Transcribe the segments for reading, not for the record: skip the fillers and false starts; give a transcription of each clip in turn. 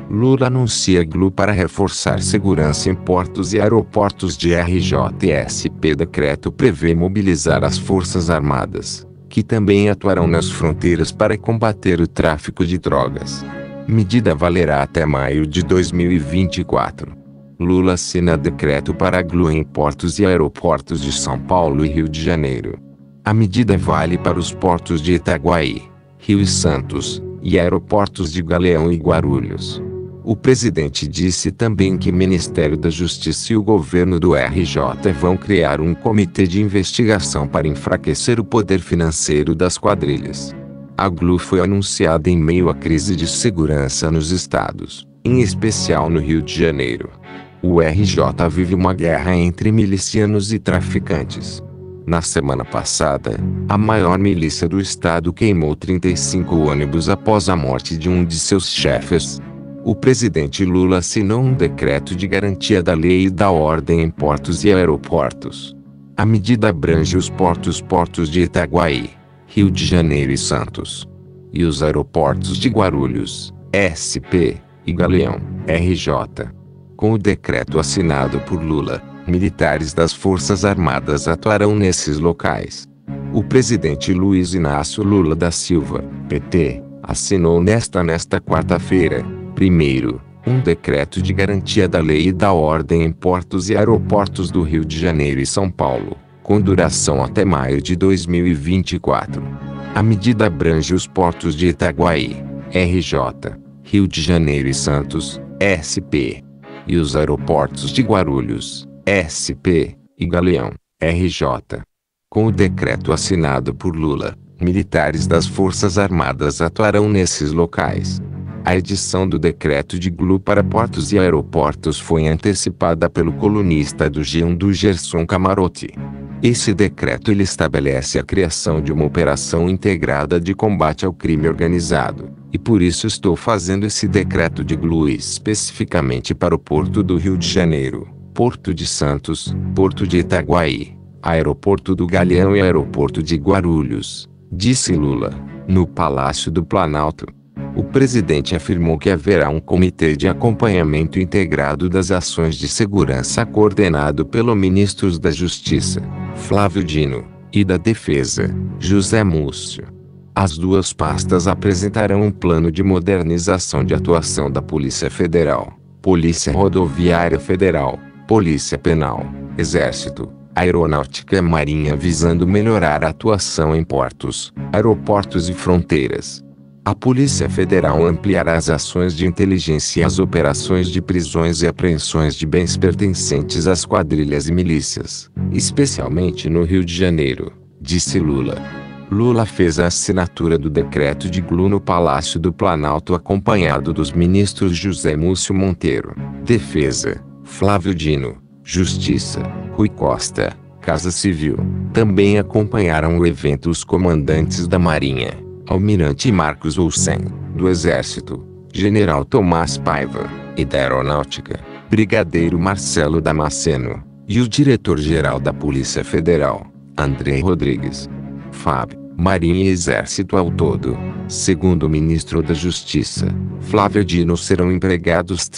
Lula anuncia GLU para reforçar segurança em portos e aeroportos de RJSP. Decreto prevê mobilizar as Forças Armadas, que também atuarão nas fronteiras para combater o tráfico de drogas. Medida valerá até maio de 2024. Lula assina decreto para GLU em portos e aeroportos de São Paulo e Rio de Janeiro. A medida vale para os portos de Itaguaí, Rio e Santos, e aeroportos de Galeão e Guarulhos. O presidente disse também que o Ministério da Justiça e o governo do RJ vão criar um comitê de investigação para enfraquecer o poder financeiro das quadrilhas. A GLU foi anunciada em meio à crise de segurança nos estados, em especial no Rio de Janeiro. O RJ vive uma guerra entre milicianos e traficantes. Na semana passada, a maior milícia do estado queimou 35 ônibus após a morte de um de seus chefes. O presidente Lula assinou um decreto de garantia da lei e da ordem em portos e aeroportos. A medida abrange os portos de Itaguaí, Rio de Janeiro e Santos, e os aeroportos de Guarulhos, SP, e Galeão, RJ. Com o decreto assinado por Lula, militares das Forças Armadas atuarão nesses locais. O presidente Luiz Inácio Lula da Silva, PT, assinou nesta quarta-feira, primeiro, um decreto de garantia da lei e da ordem em portos e aeroportos do Rio de Janeiro e São Paulo, com duração até maio de 2024. A medida abrange os portos de Itaguaí, RJ, Rio de Janeiro e Santos, SP, e os aeroportos de Guarulhos, SP, e Galeão, RJ. Com o decreto assinado por Lula, militares das Forças Armadas atuarão nesses locais. A edição do decreto de GLU para portos e aeroportos foi antecipada pelo colunista do G1 Gerson Camarote. Esse decreto estabelece a criação de uma operação integrada de combate ao crime organizado, e por isso estou fazendo esse decreto de GLU especificamente para o Porto do Rio de Janeiro, Porto de Santos, Porto de Itaguaí, Aeroporto do Galeão e Aeroporto de Guarulhos, disse Lula, no Palácio do Planalto. O presidente afirmou que haverá um comitê de acompanhamento integrado das ações de segurança coordenado pelos ministros da Justiça, Flávio Dino, e da Defesa, José Múcio. As duas pastas apresentarão um plano de modernização de atuação da Polícia Federal, Polícia Rodoviária Federal, Polícia Penal, Exército, Aeronáutica e Marinha visando melhorar a atuação em portos, aeroportos e fronteiras. A Polícia Federal ampliará as ações de inteligência e as operações de prisões e apreensões de bens pertencentes às quadrilhas e milícias, especialmente no Rio de Janeiro, disse Lula. Lula fez a assinatura do decreto de GLU no Palácio do Planalto acompanhado dos ministros José Múcio Monteiro, Defesa, Flávio Dino, Justiça, Rui Costa, Casa Civil. Também acompanharam o evento os comandantes da Marinha, Almirante Marcos Olsen, do Exército, General Tomás Paiva, e da Aeronáutica, Brigadeiro Marcelo Damasceno, e o diretor-geral da Polícia Federal, André Rodrigues. FAB, Marinha e Exército ao todo, segundo o ministro da Justiça, Flávio Dino, serão empregados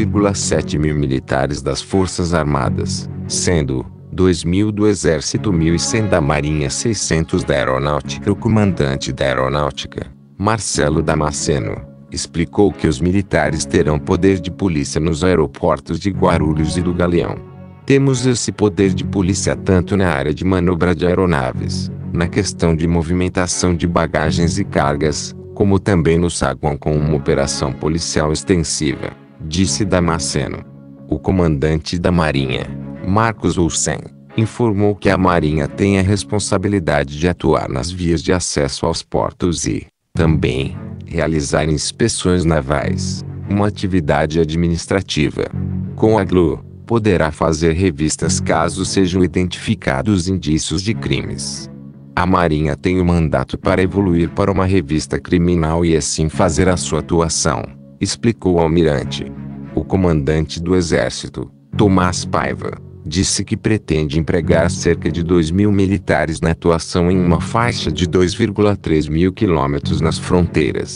3,7 mil militares das Forças Armadas, sendo 2.000 do Exército, 1.100 da Marinha, 600 da Aeronáutica. O comandante da Aeronáutica, Marcelo Damasceno, explicou que os militares terão poder de polícia nos aeroportos de Guarulhos e do Galeão. Temos esse poder de polícia tanto na área de manobra de aeronaves, na questão de movimentação de bagagens e cargas, como também no saguão com uma operação policial extensiva, disse Damasceno. O comandante da Marinha, Marcos Olsen, informou que a Marinha tem a responsabilidade de atuar nas vias de acesso aos portos e, também, realizar inspeções navais, uma atividade administrativa. Com a GLU, poderá fazer revistas caso sejam identificados indícios de crimes. A Marinha tem o mandato para evoluir para uma revista criminal e assim fazer a sua atuação, explicou o almirante. O comandante do Exército, Tomás Paiva, disse que pretende empregar cerca de 2.000 militares na atuação em uma faixa de 2,3 mil quilômetros nas fronteiras.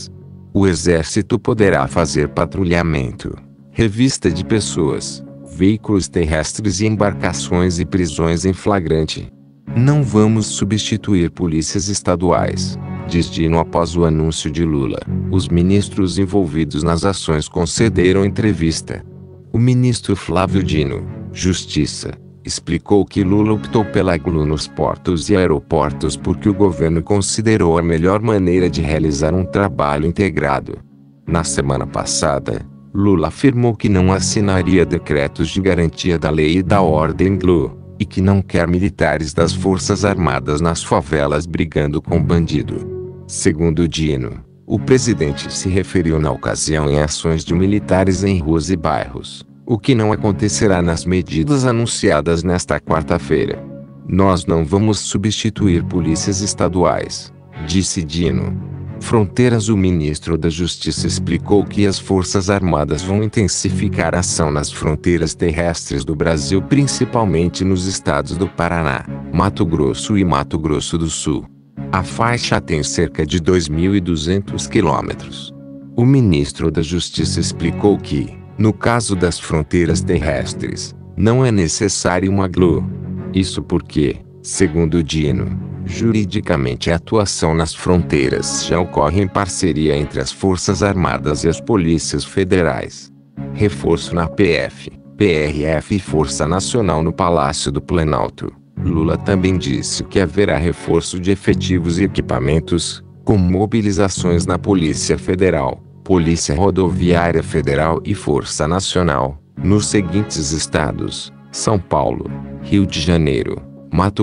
O Exército poderá fazer patrulhamento, revista de pessoas, veículos terrestres e embarcações e prisões em flagrante. Não vamos substituir polícias estaduais, diz Dino após o anúncio de Lula. Os ministros envolvidos nas ações concederam entrevista. O ministro Flávio Dino, Justiça, explicou que Lula optou pela GLU nos portos e aeroportos porque o governo considerou a melhor maneira de realizar um trabalho integrado. Na semana passada, Lula afirmou que não assinaria decretos de garantia da lei e da ordem GLU, e que não quer militares das Forças Armadas nas favelas brigando com bandido. Segundo Dino, o presidente se referiu na ocasião em ações de militares em ruas e bairros, o que não acontecerá nas medidas anunciadas nesta quarta-feira. Nós não vamos substituir polícias estaduais, disse Dino. Fronteiras. O ministro da Justiça explicou que as Forças Armadas vão intensificar a ação nas fronteiras terrestres do Brasil, principalmente nos estados do Paraná, Mato Grosso e Mato Grosso do Sul. A faixa tem cerca de 2.200 quilômetros. O ministro da Justiça explicou que, no caso das fronteiras terrestres, não é necessário uma GLU. Isso porque, segundo Dino, juridicamente a atuação nas fronteiras já ocorre em parceria entre as Forças Armadas e as polícias federais. Reforço na PF, PRF e Força Nacional no Palácio do Planalto. Lula também disse que haverá reforço de efetivos e equipamentos, com mobilizações na Polícia Federal, Polícia Rodoviária Federal e Força Nacional, nos seguintes estados: São Paulo, Rio de Janeiro, Mato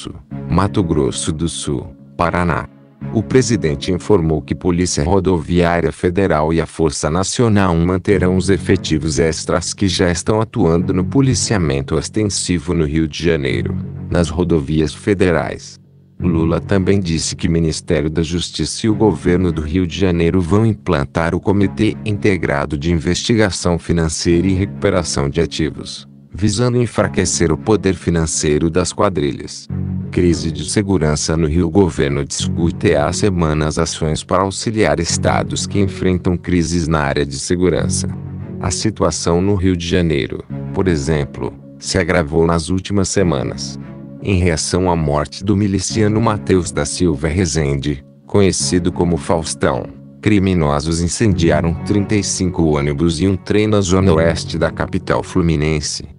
Grosso do Sul, Paraná. O presidente informou que Polícia Rodoviária Federal e a Força Nacional manterão os efetivos extras que já estão atuando no policiamento ostensivo no Rio de Janeiro, nas rodovias federais. Lula também disse que o Ministério da Justiça e o governo do Rio de Janeiro vão implantar o Comitê Integrado de Investigação Financeira e Recuperação de Ativos, visando enfraquecer o poder financeiro das quadrilhas. Crise de segurança no Rio. O governo discute há semanas ações para auxiliar estados que enfrentam crises na área de segurança. A situação no Rio de Janeiro, por exemplo, se agravou nas últimas semanas. Em reação à morte do miliciano Matheus da Silva Rezende, conhecido como Faustão, criminosos incendiaram 35 ônibus e um trem na zona oeste da capital fluminense.